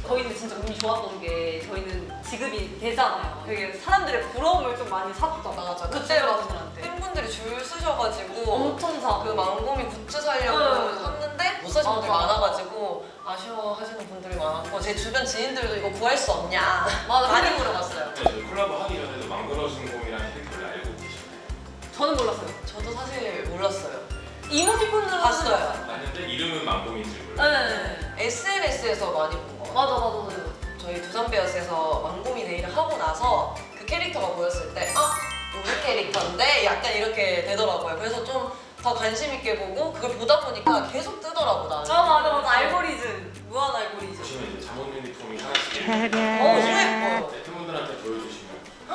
저희는 진짜 운이 좋았던 게 저희는 지급이 되잖아요. 되게 사람들의 부러움을 좀 많이 샀죠. 맞아. 그때 막 분들한테 팬분들이 줄 쓰셔가지고 엄청 사. 그 망고미 굿즈 사려고 샀는데 못 사신 분들이 맞아. 많아가지고 아쉬워하시는 분들이 많았고 제 주변 지인들도 이거 구할 수 없냐 맞아. 많이 물어봤어요. 네, 저희 콜라보 하기 전에도 망그러진 곰이라는 캐릭터를 알고 계셨나요? 저는 몰랐어요. 저도 사실 몰랐어요. 이모티콘으로 봤어요. 맞는데 이름은 망곰인 줄 몰라요. 네. SNS에서 많이 본 거. 맞아. 저희 두산베어스에서 망고미 데이를 하고 나서 그 캐릭터가 보였을 때 우리 캐릭터인데 약간 이렇게 되더라고요. 그래서 좀 더 관심 있게 보고 그걸 보다 보니까 계속 뜨더라고 나는. 맞아. 알고리즘. 무한 알고리즘. 보시면 이제 잠옷 유니폼이 하나씩 너무 예뻐요. 팬분들한테 보여주시면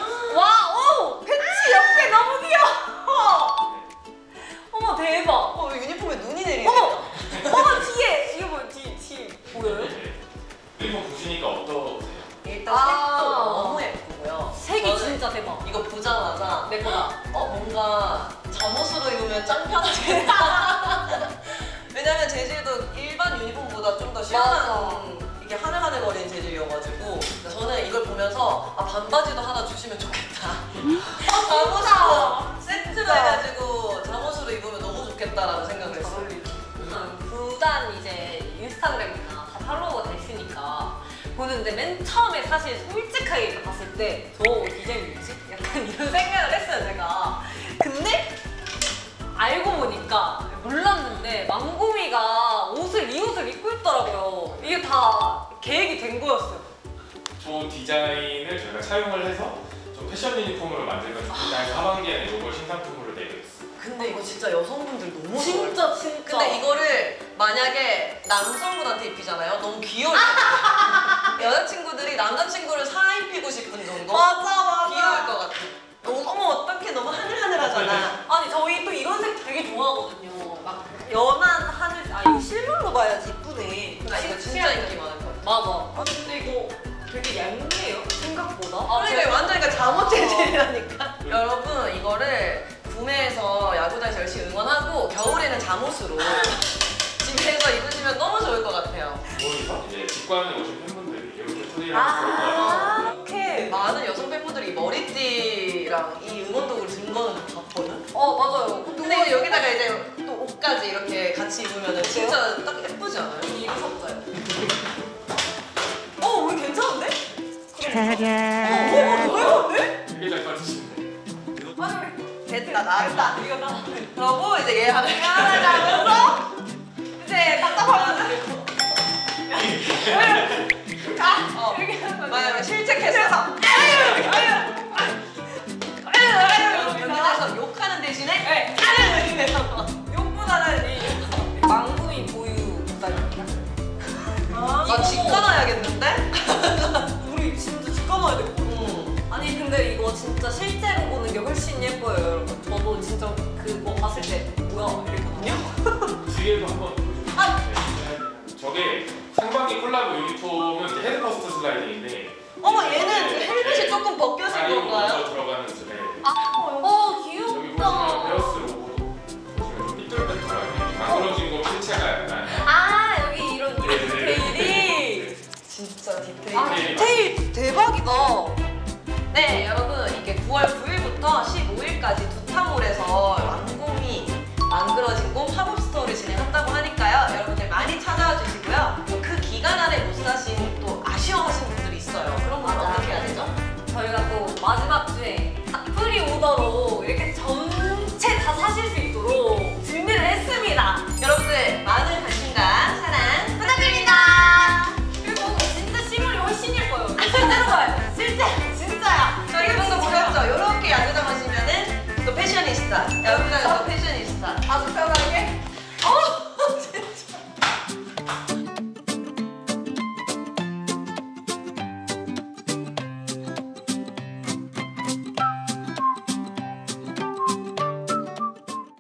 와! 오! 배치 옆에 너무 귀여워! 어머 대박! 유니폼에 눈이 내리네. 어머 뒤에! 이거 뭐 뒤 보여요? 네. 유니폼 보시니까 어떠세요? 일단 아. 색도 너무 예쁘고요. 색이 저는 진짜 대박. 이거 보자마자 내 거다. 뭔가 잠옷으로 입으면 짱 편하겠다. 왜냐면 재질도 일반 유니폼보다 좀 더 시원한 이게 하늘하늘거리는 재질이어가지고 저는 이걸 보면서 반바지도 하나 주시면 좋겠다. 잠옷으로 세트로 해가지고 잠옷으로 입으면 너무 좋겠다라는 생각을 했어요. 구단 이제 인스타그램이나 다 팔로워가 됐으니까 보는데 맨 처음에 사실 솔직하게 봤을 때 저 디자인 뭐지? 약간 이런 생각을 했어요 제가. 근데 알고 보니까 몰랐는데 망고미가 이 옷을 입고 있더라고요. 이게 다 계획이 된 거였어요. 저 디자인을 저희가 차용을 해서 좀 패션 유니폼으로 만들면 좋겠다 해서 하반기에 이걸 신상품으로 내겠습니다. 근데 이거 진짜 여성분들 너무 진짜 좋아해요. 근데 이거를 만약에 남성분한테 입히잖아요? 너무 귀여울 것 같아요. 여자친구들이 남자친구를 사입히고 싶은 정도? 맞아. 귀여울 것 같아. 어머 어떡해 너무 하늘하늘하잖아. 아니 저희 또 이런 색 되게 좋아하거든요. 막 연한 하늘. 이거 실물로 봐야지 이쁘네. 나 이거 진짜 인기 많을 것 같아. 맞아. 근데 이거 되게 얇네요 생각보다. 그러니까 완전 잠옷 재질이라니까. 여러분 이거를 구매해서 야구단에서 열심히 응원하고 겨울에는 잠옷으로 집에서 입으시면 너무 좋을 것 같아요. 거기서 이제 직관에 오신 팬분들이 이렇게 소개를 하면 이렇게. 많은 여성 팬분들이 머리띠랑 이 응원도구를 든 거는 봤거든? 맞아요. 근데 여기다가 이제 또 옷까지 이렇게 같이 입으면 진짜 딱 예쁘지 않아요? 입으셨어요. 우리 괜찮은데? 왜? 되게 잘 빠지시네. 됐다 나왔다. 이거 나. 그러고 이제 얘 하나 하면서 이제 답답하면 이렇게 하는 거지. 만약에 실책해서 여기서 욕하는 대신에 욕보다는 이 망구이 보유 부담입니다. 나 집 가놔야겠는데? 우리 진짜 집 가놔야 돼. 아니 근데 이거 진짜 실제로 보는 게 훨씬 예뻐요 여러분. 저도 진짜 그거 봤을 때 뭐야 이랬거든요. 뒤에도 한번 보여주세요. 저게 상반기 콜라보 유니폼은 이제 헤드퍼스트 슬라이딩인데 어머 얘는 헬멧이 조금 벗겨진 다리 건가요? 먼저 들어가는 슬라이딩. 귀여워.